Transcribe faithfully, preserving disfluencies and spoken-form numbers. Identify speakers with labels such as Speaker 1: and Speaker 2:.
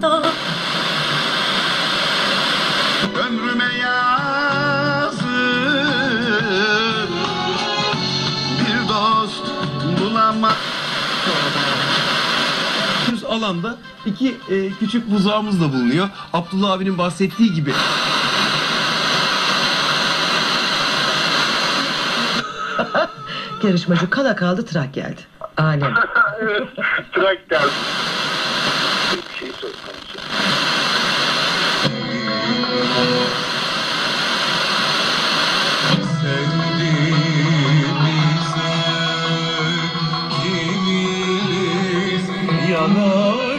Speaker 1: hata.
Speaker 2: Ömrüme yazık, bir dost bulamadım.
Speaker 3: Alanda iki e, küçük buzağımız da bulunuyor. Abdullah abinin bahsettiği gibi.
Speaker 4: Yarışmacı kala kaldı, Trak geldi. Alem.
Speaker 5: Evet, Trak geldi. Bir şey söz konusu.
Speaker 6: Yana